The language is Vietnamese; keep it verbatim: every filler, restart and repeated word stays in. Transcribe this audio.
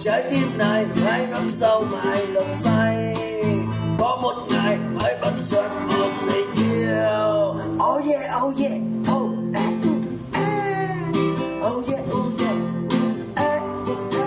trái tim này hay ngắm sâu mãi lòng say. Có một ngày phải bất chợt một tình yêu. Oh yeah, oh yeah, oh ah, ah. Oh yeah, oh yeah, ah, ah.